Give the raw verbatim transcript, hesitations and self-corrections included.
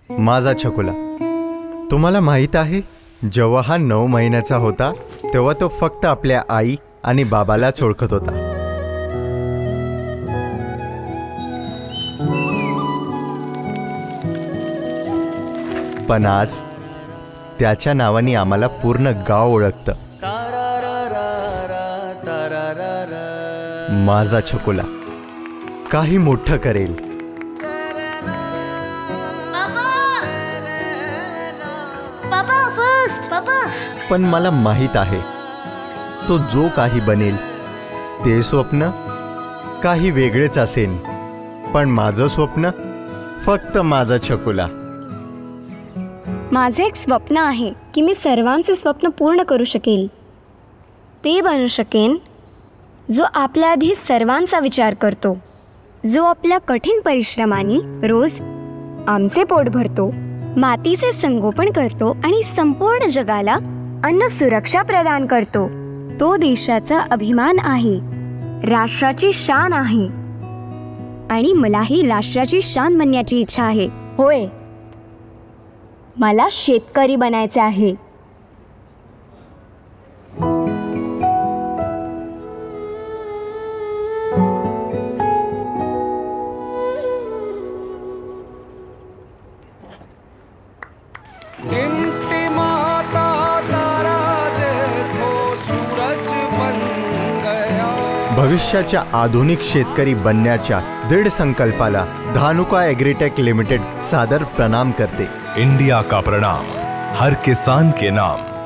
माझा छकुला, तुम्हाला माहीत आहे, जेव्हा हा नऊ महिन्याचा होता तेव्हा तो फक्त आपल्या आई आणि बाबालाच ओळखत होता. पण आज त्याच्या नावाने आम्हाला पूर्ण गाव ओळखतं. माझा छकुला काही मोठं करेल. पण मला माहित आहे, तो जो काही बनेल ते स्वप्न काही वेगळेच असेल. पण माझं स्वप्न फक्त माझा छकुला. माझे एक स्वप्न आहे की मी सर्वांचे स्वप्न पूर्ण करू शकेल. ते बनू शकेन जो आपल्या आधी सर्वांचा विचार करतो, जो आपल्या कठीण परिश्रमाने रोज आमचे पोट भरतो, मातीचे संगोपन करतो आणि संपूर्ण जगाला अन्न सुरक्षा प्रदान करतो. तो देशाचा अभिमान आहे, राष्ट्राची शान आहे. आणि मलाही राष्ट्राची शान बनण्याची इच्छा आहे. होय, मला शेतकरी बनायचे आहे. भविष्याच्या आधुनिक शेतकरी बनण्याच्या दृढ संकल्पाला धानुका एग्रीटेक लिमिटेड सादर प्रणाम करते. इंडिया का प्रणाम, हर किसान के नाम.